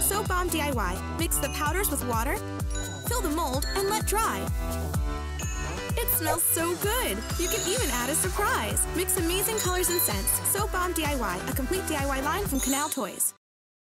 Soap Bomb DIY. Mix the powders with water, fill the mold, and let dry. It smells so good! You can even add a surprise! Mix amazing colors and scents. Soap Bomb DIY, a complete DIY line from Canal Toys.